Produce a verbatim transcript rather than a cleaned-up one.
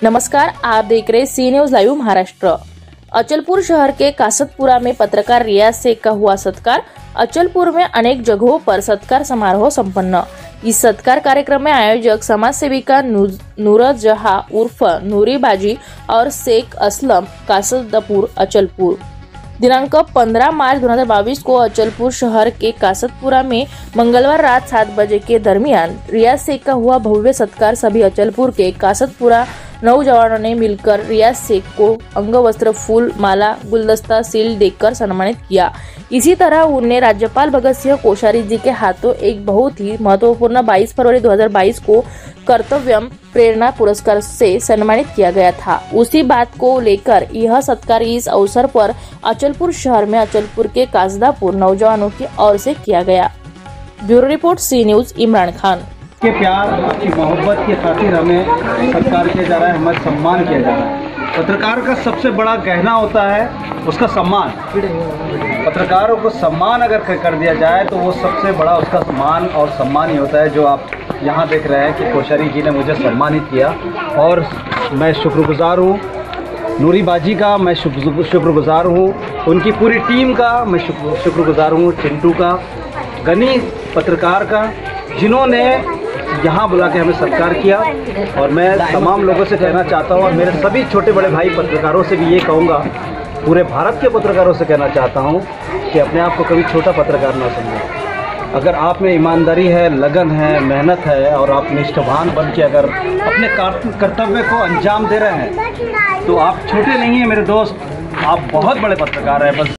नमस्कार, आप देख रहे C News live Maharashtra. Achalpur शहर के कासतपुरा में पत्रकार रियाज शेख का हुआ सत्कार। अचलपुर में अनेक जगहों पर सत्कार समारोह संपन्न। इस सत्कार कार्यक्रम में आयोजक समाज सेविका नूरत जहां उर्फ नूरी बाजी और शेख असलम कासतपुर अचलपुर। दिनांक पंद्रह मार्च दो हज़ार बाईस को अचलपुर शहर के कासतपुरा में मंगलवार रात सात बजे के दरमियान रियाज शेख का हुआ भव्य सत्कार। सभी अचलपुर के कासतपुरा नौजवानों ने मिलकर रियाज शेख को अंगवस्त्र, फूल माला, गुलदस्ता, सील देकर सम्मानित किया। इसी तरह उन्हें राज्यपाल भगत सिंह कोश्यारी जी के हाथों एक बहुत ही महत्वपूर्ण बाईस फरवरी दो हज़ार बाईस को कर्तव्यम प्रेरणा पुरस्कार से सम्मानित किया गया था। उसी बात को लेकर यह सत्कार इस अवसर पर अचलपुर शहर में अचलपुर के कासदापुर नौजवानों की ओर से किया गया। Bureau report, C News, Imran Khan. के प्यार, आपकी मोहब्बत की खातिर हमें सत्कार किया जा रहा है, हमें सम्मान किया जा रहा है। पत्रकार का सबसे बड़ा गहना होता है उसका सम्मान। पत्रकारों को सम्मान अगर कर दिया जाए तो वो सबसे बड़ा उसका सम्मान और सम्मान ही होता है। जो आप यहाँ देख रहे हैं कि कोश्यारी जी ने मुझे सम्मानित किया और मैं शुक्रगुजार हूँ। नूरी बाजी का मैं शुक्रगुजार हूँ, उनकी पूरी टीम का मैं शुक्रगुजार हूँ, चिंटू का, गनी पत्रकार का, जिन्होंने यहाँ बुला के हमें सत्कार किया। और मैं तमाम लोगों से कहना चाहता हूँ और मेरे सभी छोटे बड़े भाई पत्रकारों से भी ये कहूँगा, पूरे भारत के पत्रकारों से कहना चाहता हूँ कि अपने आप को कभी छोटा पत्रकार ना समझें। अगर आप में ईमानदारी है, लगन है, मेहनत है और आप निष्ठावान बन के अगर अपने कर्तव्य को अंजाम दे रहे हैं तो आप छोटे नहीं हैं मेरे दोस्त, आप बहुत बड़े पत्रकार हैं। बस